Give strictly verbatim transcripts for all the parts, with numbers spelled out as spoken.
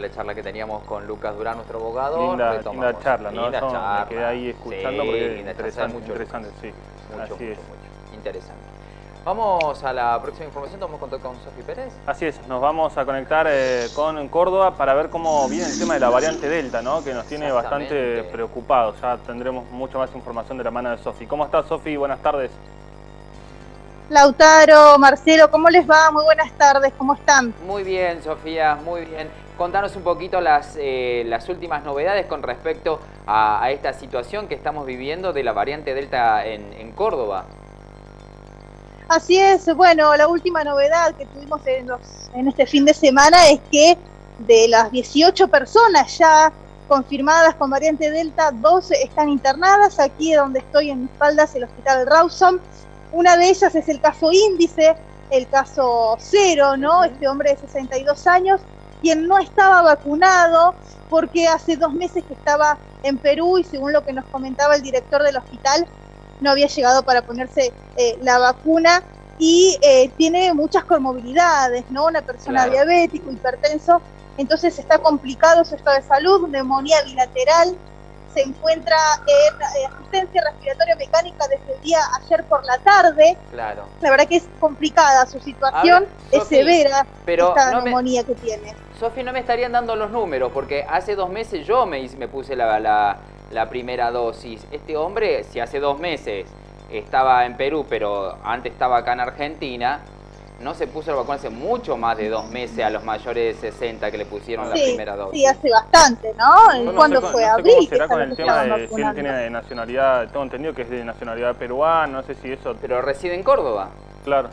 la charla que teníamos con Lucas Durán, nuestro abogado. Linda, linda charla, ¿no? Linda Eso charla. Me quedé ahí escuchando sí, porque linda interesante, mucho, interesante, sí. Mucho, Así mucho, es. mucho. Interesante. Vamos a la próxima información, ¿tomamos contacto con Sofi Pérez? Así es, nos vamos a conectar eh, con Córdoba para ver cómo viene el tema de la variante Delta, ¿no? Que nos tiene bastante preocupados. Ya tendremos mucha más información de la mano de Sofi. ¿Cómo estás, Sofi? Buenas tardes. Lautaro, Marcelo, ¿cómo les va? Muy buenas tardes, ¿cómo están? Muy bien, Sofía, muy bien. Contanos un poquito las, eh, las últimas novedades con respecto a, a esta situación que estamos viviendo de la variante Delta en, en Córdoba. Así es, bueno, la última novedad que tuvimos en, los, en este fin de semana es que de las dieciocho personas ya confirmadas con variante Delta, doce están internadas. Aquí donde estoy en mis espaldas, el hospital Rawson. Una de ellas es el caso índice, el caso cero, ¿no? Este hombre de sesenta y dos años, quien no estaba vacunado porque hace dos meses que estaba en Perú y según lo que nos comentaba el director del hospital, no había llegado para ponerse eh, la vacuna y eh, tiene muchas comorbilidades, ¿no? Una persona claro. diabético, hipertenso, entonces está complicado su estado de salud, neumonía bilateral, se encuentra en eh, asistencia respiratoria mecánica desde el día ayer por la tarde. Claro. La verdad que es complicada su situación, ver, es Sofi, severa pero esta no neumonía me, que tiene. Sofi, no me estarían dando los números, porque hace dos meses yo me, me puse la, la, la primera dosis. Este hombre, si hace dos meses estaba en Perú, pero antes estaba acá en Argentina, no se puso la vacuna hace mucho más de dos meses a los mayores de sesenta que le pusieron sí, la primera dosis. Sí, hace bastante, ¿no? no ¿Cuándo no sé, fue? No ¿Abril? ¿Cómo será con el tema de vacunando. si él tiene de nacionalidad? Tengo entendido que es de nacionalidad peruana, no sé si eso... Pero reside en Córdoba. Claro.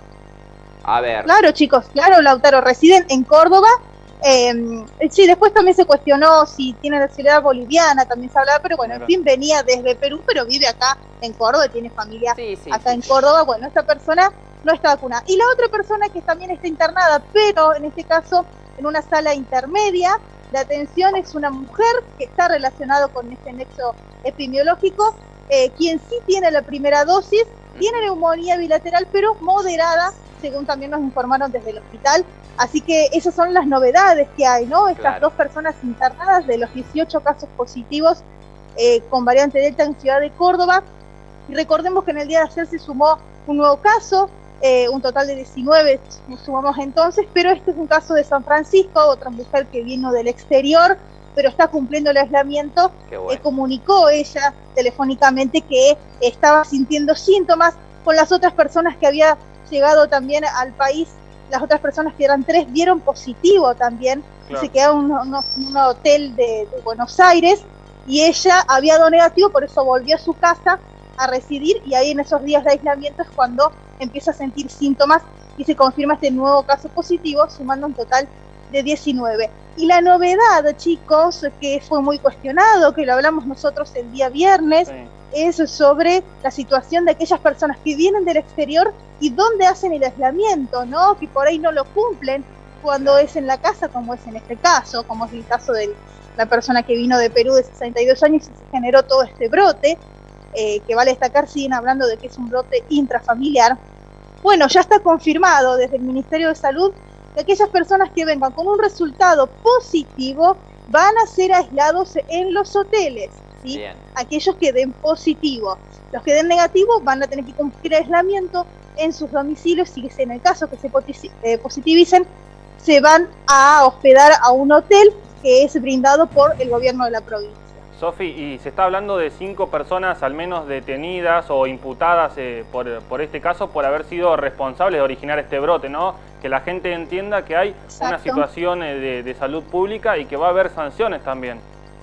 A ver. Claro, chicos, claro, Lautaro, residen en Córdoba. Eh, sí, después también se cuestionó si tiene nacionalidad boliviana, también se hablaba, pero bueno, Mira. en fin, venía desde Perú, pero vive acá en Córdoba, tiene familia sí, sí, acá sí, en sí. Córdoba. Bueno, esta persona no está vacunada. Y la otra persona que también está internada, pero en este caso en una sala intermedia de atención, es una mujer que está relacionada con este nexo epidemiológico, eh, quien sí tiene la primera dosis, tiene neumonía bilateral, pero moderada, según también nos informaron desde el hospital. Así que esas son las novedades que hay, ¿no? Estas claro. dos personas internadas de los dieciocho casos positivos eh, con variante Delta en Ciudad de Córdoba. Y recordemos que en el día de ayer se sumó un nuevo caso, eh, un total de diecinueve nos sumamos entonces, pero este es un caso de San Francisco, otra mujer que vino del exterior, pero está cumpliendo el aislamiento. Bueno. eh, comunicó ella telefónicamente que estaba sintiendo síntomas con las otras personas que había llegado también al país. Las otras personas, que eran tres, dieron positivo también, claro. y se quedaron en un, un, un hotel de, de Buenos Aires, y ella había dado negativo, por eso volvió a su casa a residir, y ahí en esos días de aislamiento es cuando empieza a sentir síntomas y se confirma este nuevo caso positivo, sumando un total de diecinueve. Y la novedad, chicos, que fue muy cuestionado, que lo hablamos nosotros el día viernes, sí. es sobre la situación de aquellas personas que vienen del exterior y dónde hacen el aislamiento, ¿no? Que por ahí no lo cumplen cuando es en la casa, como es en este caso, como es el caso de la persona que vino de Perú de sesenta y dos años y se generó todo este brote, eh, que vale destacar, siguen hablando de que es un brote intrafamiliar. Bueno, ya está confirmado desde el Ministerio de Salud que aquellas personas que vengan con un resultado positivo van a ser aislados en los hoteles. ¿sí? Aquellos que den positivo. Los que den negativo van a tener que cumplir aislamiento en sus domicilios, y en el caso que se eh, positivicen, se van a hospedar a un hotel que es brindado por el gobierno de la provincia. Sofi, y se está hablando de cinco personas al menos detenidas o imputadas eh, por, por este caso por haber sido responsables de originar este brote, ¿no? Que la gente entienda que hay Exacto. una situación eh, de, de salud pública y que va a haber sanciones también.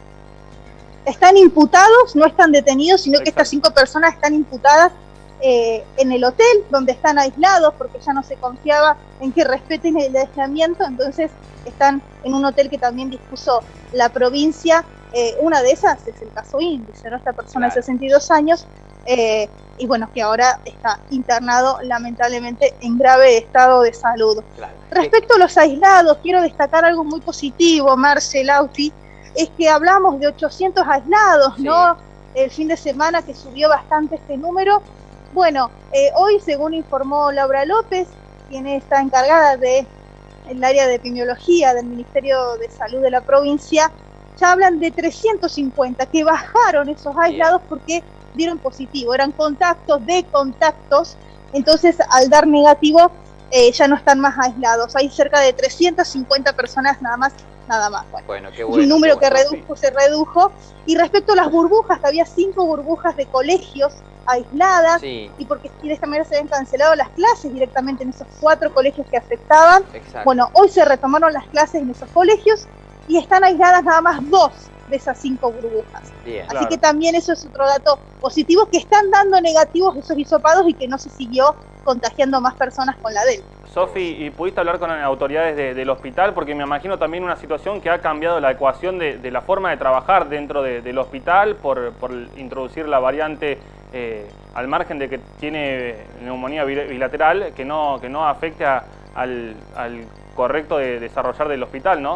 Están imputados, no están detenidos, sino Exacto. que estas cinco personas están imputadas eh, en el hotel, donde están aislados, porque ya no se confiaba en que respeten el aislamiento, entonces están en un hotel que también dispuso la provincia. Eh, una de esas es el caso índice, ¿no? Esta persona claro. de sesenta y dos años, eh, y bueno, que ahora está internado lamentablemente en grave estado de salud. Claro. Respecto a los aislados, quiero destacar algo muy positivo, Marce, Lauti, es que hablamos de ochocientos aislados, sí. ¿no? El fin de semana que subió bastante este número. Bueno, eh, hoy, según informó Laura López, quien está encargada de el área de epidemiología del Ministerio de Salud de la provincia, ya hablan de trescientos cincuenta, que bajaron esos aislados porque dieron positivo, eran contactos de contactos, entonces al dar negativo eh, ya no están más aislados, hay cerca de trescientas cincuenta personas nada más, nada más. Bueno, bueno qué bueno, un número qué bueno, que redujo, sí. se redujo, y respecto a las burbujas, que había cinco burbujas de colegios aisladas, sí. y porque de esta manera se habían cancelado las clases directamente en esos cuatro colegios que afectaban. Exacto. Bueno, hoy se retomaron las clases en esos colegios y están aisladas nada más dos de esas cinco burbujas. Bien, Así claro. que también eso es otro dato positivo, que están dando negativos esos hisopados y que no se siguió contagiando más personas con la Delta. Sofi, ¿y pudiste hablar con autoridades de, del hospital? Porque me imagino también una situación que ha cambiado la ecuación de, de la forma de trabajar dentro de, del hospital por, por introducir la variante eh, al margen de que tiene neumonía bilateral, que no, que no afecte a, al, al correcto de desarrollar del hospital, ¿no?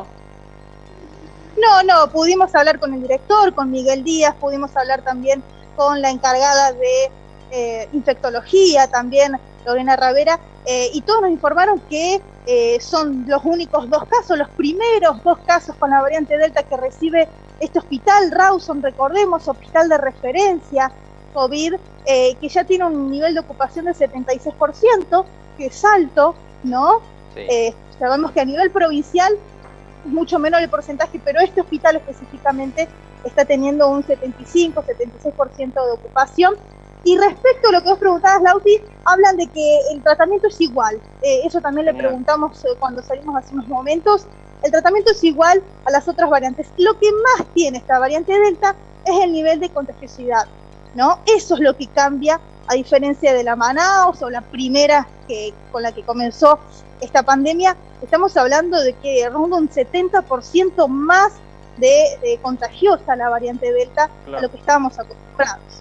No, no, pudimos hablar con el director, con Miguel Díaz, pudimos hablar también con la encargada de eh, infectología, también Lorena Ravera, eh, y todos nos informaron que eh, son los únicos dos casos, los primeros dos casos con la variante Delta que recibe este hospital, Rawson, recordemos, hospital de referencia COVID, eh, que ya tiene un nivel de ocupación del setenta y seis por ciento, que es alto, ¿no? Sí. Eh, sabemos que a nivel provincial es mucho menor el porcentaje, pero este hospital específicamente está teniendo un setenta y cinco, setenta y seis por ciento de ocupación. Y respecto a lo que vos preguntabas, Lauti, hablan de que el tratamiento es igual. Eh, eso también Genial. le preguntamos eh, cuando salimos hace unos momentos. El tratamiento es igual a las otras variantes. Lo que más tiene esta variante Delta es el nivel de contagiosidad, ¿no? Eso es lo que cambia, a diferencia de la Manaus o la primera que, con la que comenzó esta pandemia. Estamos hablando de que ronda un setenta por ciento más de, de contagiosa la variante Delta, claro, a lo que estábamos acostumbrados.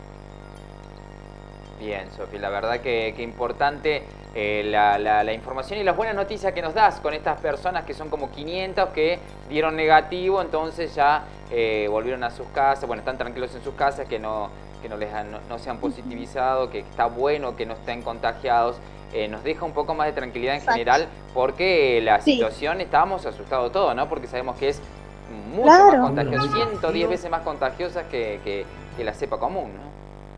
Bien, Sofi, la verdad que, que importante eh, la, la, la información y las buenas noticias que nos das con estas personas que son como quinientas que dieron negativo, entonces ya eh, volvieron a sus casas, bueno, están tranquilos en sus casas, que no, que no, les han, no, no se han positivizado, que está bueno que no estén contagiados. Eh, nos deja un poco más de tranquilidad en Exacto. general, porque la sí. situación, estábamos asustados todos, ¿no? Porque sabemos que es mucho claro. más contagiosa, ciento diez veces más contagiosa que, que, que la cepa común, ¿no?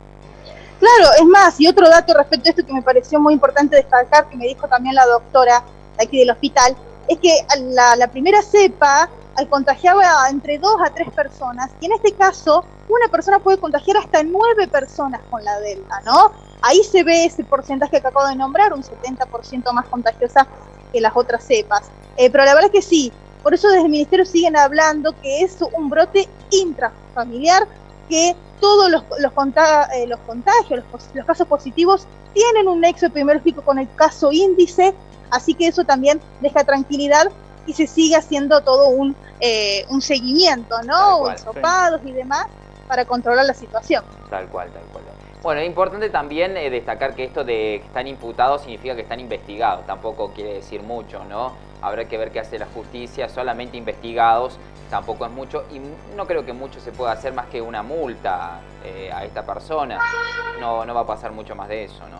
Claro, es más, y otro dato respecto a esto que me pareció muy importante destacar, que me dijo también la doctora de aquí del hospital, es que la, la primera cepa contagiaba entre dos a tres personas, y en este caso una persona puede contagiar hasta nueve personas con la Delta, ¿no? Ahí se ve ese porcentaje que acabo de nombrar, un setenta por ciento más contagiosa que las otras cepas. Eh, pero la verdad es que sí, por eso desde el Ministerio siguen hablando que es un brote intrafamiliar, que todos los, los, contag eh, los contagios, los, los casos positivos tienen un nexo epidemiológico con el caso índice, así que eso también deja tranquilidad y se sigue haciendo todo un, eh, un seguimiento, ¿no? Hisopados sí. y demás para controlar la situación. Tal cual, tal cual. Bueno, es importante también eh, destacar que esto de que están imputados significa que están investigados, tampoco quiere decir mucho, ¿no? Habrá que ver qué hace la justicia, solamente investigados tampoco es mucho, y no creo que mucho se pueda hacer más que una multa eh, a esta persona, no, no va a pasar mucho más de eso, ¿no?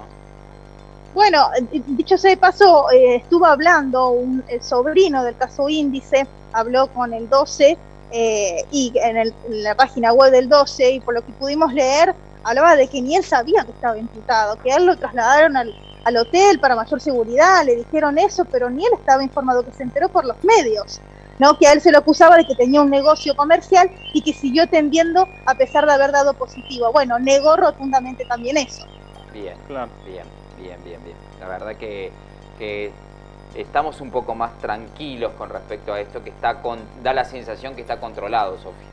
Bueno, dicho sea de paso, eh, estuvo hablando un, el sobrino del caso índice, habló con el doce, eh, y en, el, en la página web del doce, y por lo que pudimos leer, hablaba de que ni él sabía que estaba imputado, que a él lo trasladaron al, al hotel para mayor seguridad, le dijeron eso, pero ni él estaba informado, que se enteró por los medios, ¿no? Que a él se lo acusaba de que tenía un negocio comercial y que siguió atendiendo a pesar de haber dado positivo. Bueno, negó rotundamente también eso. Bien, claro. bien, bien, bien, bien. La verdad que, que estamos un poco más tranquilos con respecto a esto, que está con, da la sensación que está controlado, Sofi.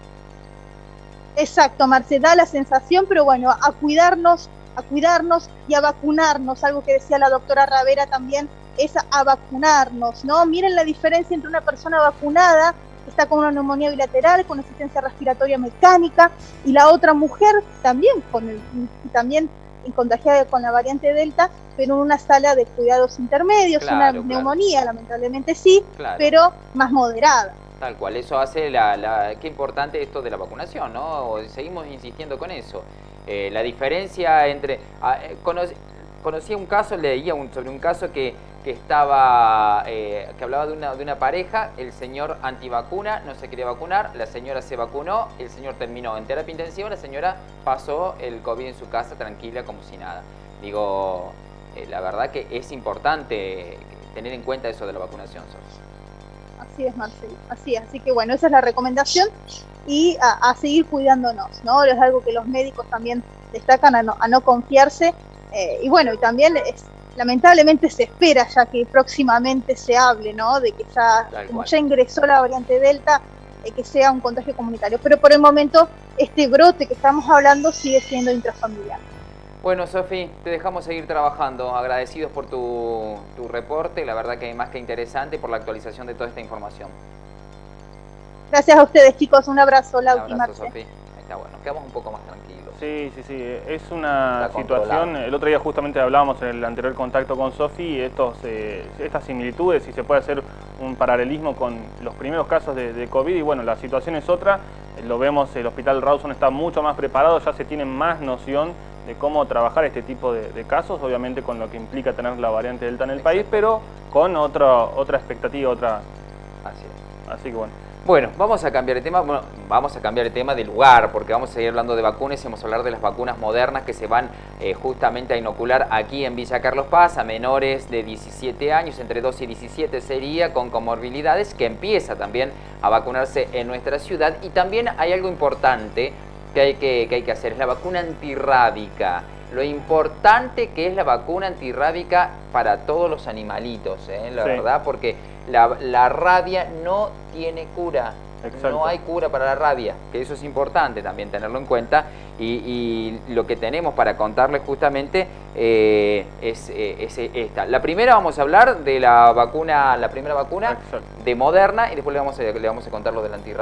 Exacto, Marce, da la sensación, pero bueno, a cuidarnos, a cuidarnos y a vacunarnos, algo que decía la doctora Ravera también, es a vacunarnos, ¿no? Miren la diferencia entre una persona vacunada, que está con una neumonía bilateral, con asistencia respiratoria mecánica, y la otra mujer también, con el, también contagiada con la variante Delta, pero en una sala de cuidados intermedios, claro, una claro. neumonía, lamentablemente sí, claro. pero más moderada. Tal cual, eso hace la, la... Qué importante esto de la vacunación, ¿no? Seguimos insistiendo con eso. Eh, la diferencia entre... Ah, conoce, Conocí un caso, leía un, sobre un caso que que estaba, eh, que hablaba de una, de una pareja, el señor antivacuna, no se quería vacunar, la señora se vacunó, el señor terminó en terapia intensiva, la señora pasó el COVID en su casa tranquila como si nada. Digo, eh, la verdad que es importante tener en cuenta eso de la vacunación, Sofi. Así es, Marcelo, así es. Así que bueno, esa es la recomendación y a, a seguir cuidándonos, ¿no? Es algo que los médicos también destacan, a no, a no confiarse. Eh, y bueno, y también es, lamentablemente se espera ya que próximamente se hable, ¿no? De que ya, como ya ingresó la variante Delta, eh, que sea un contagio comunitario. Pero por el momento, este brote que estamos hablando sigue siendo intrafamiliar. Bueno, Sofi, te dejamos seguir trabajando. Agradecidos por tu, tu reporte, la verdad que es más que interesante, por la actualización de toda esta información. Gracias a ustedes, chicos. Un abrazo, Lauti. Un abrazo, Sofi. Ahí está, bueno, quedamos un poco más tranquilos. Sí, sí, sí. Es una situación, el otro día justamente hablábamos en el anterior contacto con Sofi, estos, eh, estas similitudes, y se puede hacer un paralelismo con los primeros casos de, de COVID, y bueno, la situación es otra. Lo vemos, el Hospital Rawson está mucho más preparado, ya se tiene más noción de cómo trabajar este tipo de, de casos, obviamente con lo que implica tener la variante Delta en el país, pero con otra, otra expectativa, otra... Así es. Así que bueno. Bueno, vamos a cambiar de tema, bueno, vamos a cambiar de tema de lugar, porque vamos a seguir hablando de vacunas y vamos a hablar de las vacunas modernas que se van eh, justamente a inocular aquí en Villa Carlos Paz a menores de diecisiete años, entre doce y diecisiete sería, con comorbilidades, que empieza también a vacunarse en nuestra ciudad. Y también hay algo importante que hay que, que, hay que hacer, es la vacuna antirrábica. Lo importante que es la vacuna antirrábica para todos los animalitos, ¿eh? La sí. verdad, porque la, la rabia no tiene cura. Exacto. No hay cura para la rabia, que eso es importante también tenerlo en cuenta. Y, y lo que tenemos para contarles justamente eh, es, eh, es esta. La primera vamos a hablar de la vacuna, la primera vacuna Exacto. de Moderna, y después le vamos a, le vamos a contar lo del antirrábica.